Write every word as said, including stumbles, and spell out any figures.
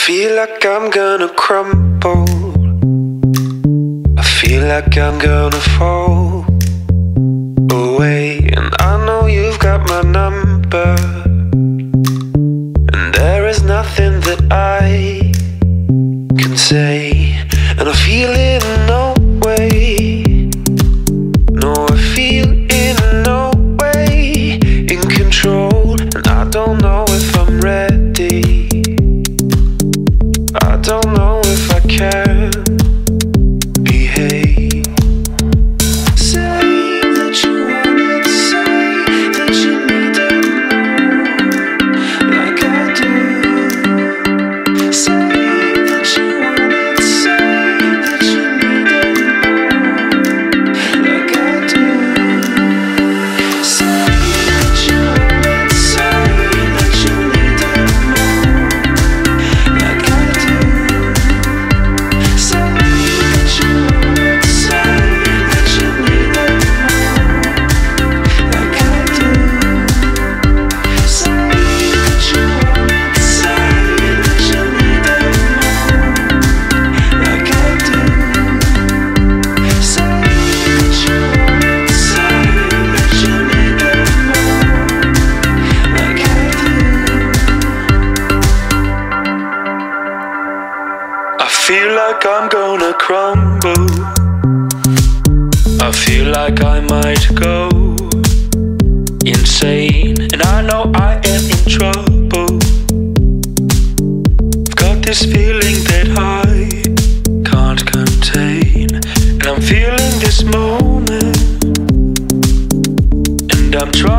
feel like I'm gonna crumble. I feel like I'm gonna fall away. And I know you've got my number, and there is nothing that I can say. And I feel in no way, no, I feel in no way in control. And I don't know if I'm ready, I don't know if I can behave. Say that you want it, say that you need it more, like I do. Say that you want it, say that you need it more, like I do. Say that you want it, say that you need it more, like I do. Say that you want it, say that you need it more, like I do. Say that you want it, say that you need it more, like I do. Say that you want it, say that you need it more, like I do. I feel like I'm gonna crumble, I feel like I might go insane, and I know I am in trouble. I've got this feeling that I can't contain, and I'm feeling this moment, and I'm trying